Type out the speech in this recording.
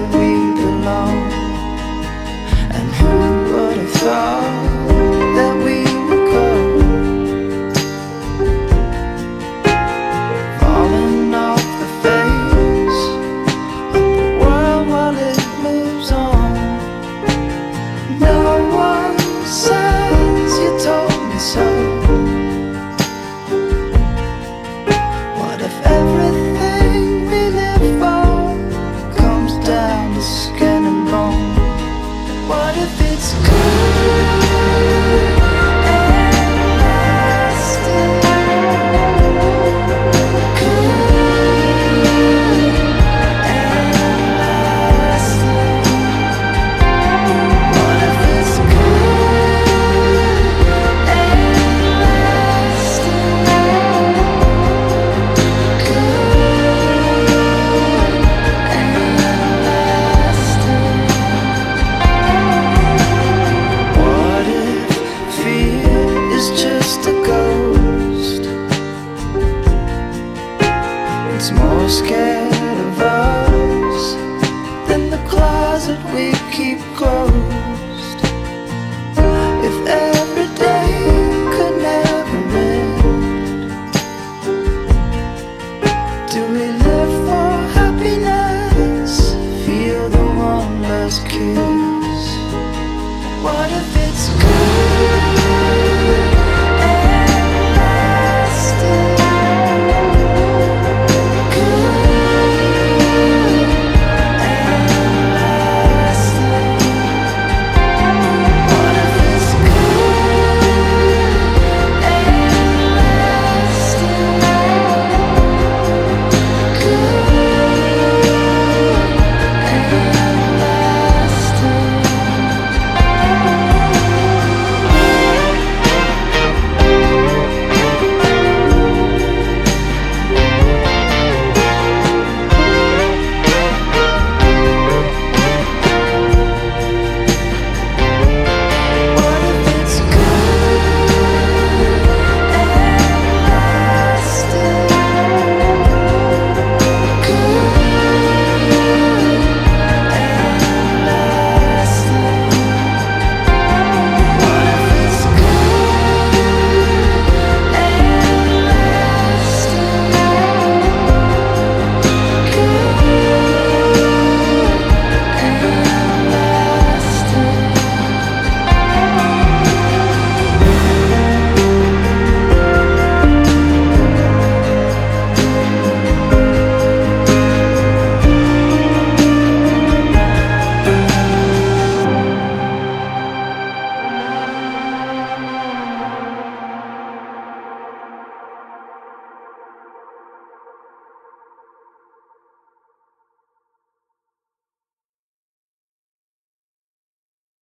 where we belong. And who would have thought that we would go falling off the face of the world while it moves on? No one says you told me so. What if everything we live for comes down to skin and bone? What if it's good and lasting? Good and lasting. What if it's good and lasting? What if fear is just a ghost? It's more scared of us than the closet we keep closed.